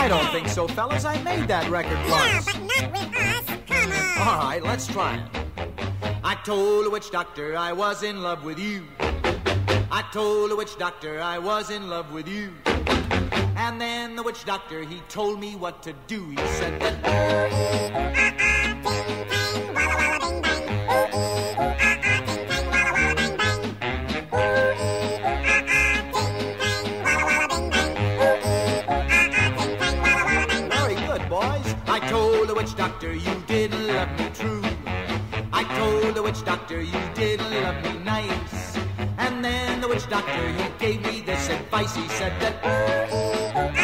I don't think so, fellas. I made that record Yeah, once. but not with us. Come on. All right, let's try it. I told the witch doctor I was in love with you. I told the witch doctor I was in love with you. And then the witch doctor, he told me what to do. He said that very good, boys. I told the witch doctor you didn't love me true. I told the witch doctor you didn't love me nice. And then the witch doctor, he gave me this advice. He said that